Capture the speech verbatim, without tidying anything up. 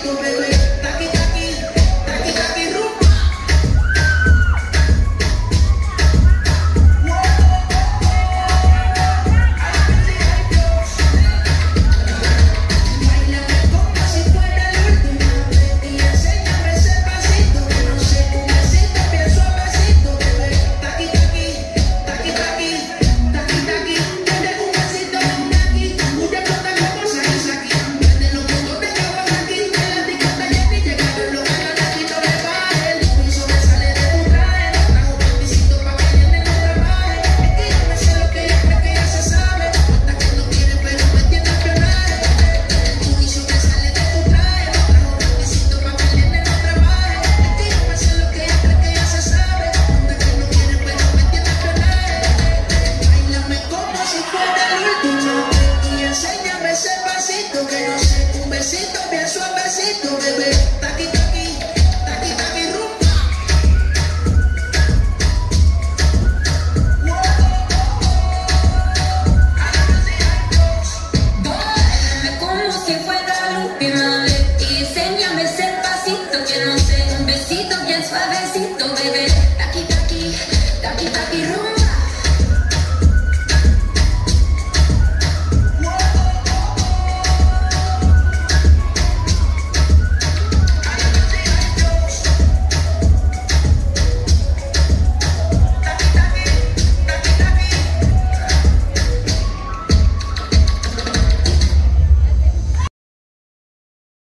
pasito, bebé. Taqui, taqui, taqui, taqui, rumba. Báilame como si fuera la última vez y enséñame ese pasito que no sé, un besito bien suavecito, bebé. Taqui, taqui, taqui, taqui, taqui, taqui. Dale un besito aquí, una plata como Saki. Prende los botones que van aquí, en la discoteca Jenny llegaron los canaditos de baile. El piso me sale de tu traje, no trajo pantisito pa' que Jenny no trabaje. Es que yo me sé lo que ella cree que ya se sabe, hasta que no quiere pero me tiene espionaje. El piso me sale de tu traje, no trajo pantisito pa' que Jenny no trabaje. Es que yo me sé lo que ella cree que ya se sabe, hasta que no quiere pero me tiene espionaje. Báilame como si fuera la última vez y enséñame ese pasito que no sé, un besito bien suavecito, bebé. Taqui, taqui, taqui, taqui, rumba. Báilame como si fuera la última vez y enséñame ese pasito que no sé, un besito bien suavecito, bebé.